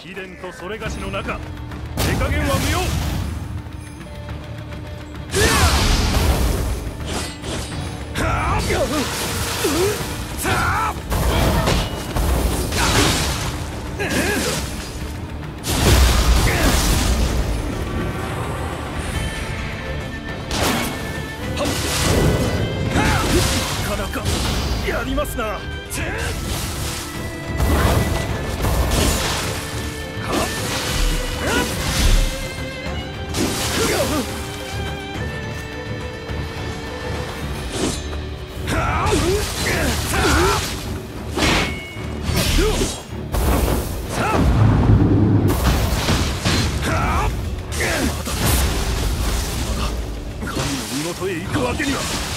貴殿とそれがしの中、手加減は無用。なかなかやりますな。神の身元へ行くわけには。